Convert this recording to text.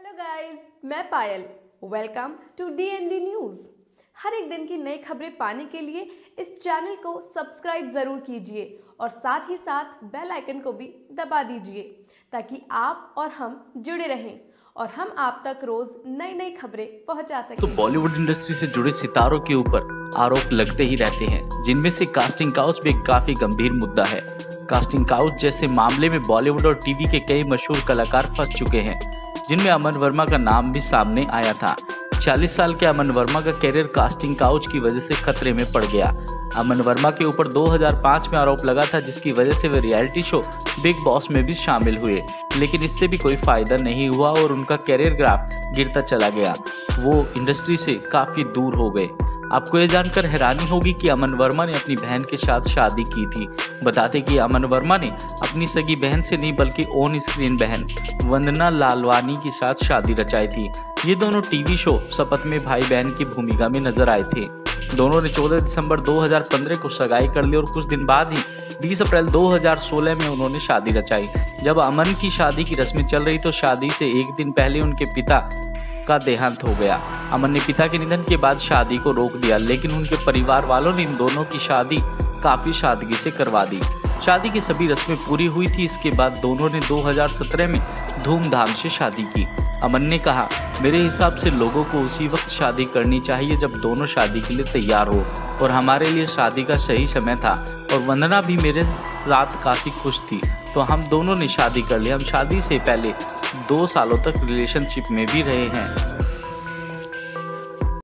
Hello guys, मैं Payal. Welcome to DND news. हर एक दिन की नई खबरें पाने के लिए इस चैनल को सब्सक्राइब ज़रूर कीजिए और साथ ही साथ बेल आइकन को भी दबा दीजिए ताकि आप और हम जुड़े रहें और हम आप तक रोज नई नई खबरें पहुंचा सकें। तो बॉलीवुड इंडस्ट्री से जुड़े सितारों के ऊपर आरोप लगते ही रहते हैं, जिनमें से कास्टिंग काउच भी एक काफी गंभीर मुद्दा है। कास्टिंग काउच जैसे मामले में बॉलीवुड और टीवी के कई मशहूर कलाकार फंस चुके हैं, जिनमें अमन वर्मा का नाम भी सामने आया था। 40 साल के अमन वर्मा का करियर कास्टिंग काउच की वजह से खतरे में पड़ गया। अमन वर्मा के ऊपर 2005 में आरोप लगा था, जिसकी वजह से वे रियलिटी शो बिग बॉस में भी शामिल हुए, लेकिन इससे भी कोई फायदा नहीं हुआ और उनका करियर ग्राफ गिरता चला गया। वो इंडस्ट्री से काफी दूर हो गए। आपको ये जानकर हैरानी होगी कि अमन वर्मा ने अपनी बहन के साथ शादी की थी। बताते कि अमन वर्मा ने अपनी सगी बहन से नहीं बल्कि ऑन स्क्रीन बहन वंदना लालवानी के साथ शादी रचाई थी। ये दोनों टीवी शो शपथ में भाई बहन की भूमिका में नजर आए थे। दोनों ने 14 दिसंबर 2015 को सगाई कर ली और कुछ दिन बाद ही 20 अप्रैल 2016 में उन्होंने शादी रचाई। जब अमन की शादी की रस्में चल रही तो शादी से एक दिन पहले उनके पिता का देहांत हो गया। अमन ने पिता के निधन के बाद शादी को रोक दिया, लेकिन उनके परिवार वालों ने इन दोनों की शादी काफी सादगी से करवा दी। शादी की सभी रस्में पूरी हुई थी। इसके बाद दोनों ने 2017 में धूमधाम से शादी की। अमन ने कहा, मेरे हिसाब से लोगों को उसी वक्त शादी करनी चाहिए जब दोनों शादी के लिए तैयार हो, और हमारे लिए शादी का सही समय था और वंदना भी मेरे साथ काफ़ी खुश थी, तो हम दोनों ने शादी कर ली। हम शादी से पहले 2 सालों तक रिलेशनशिप में भी रहे हैं।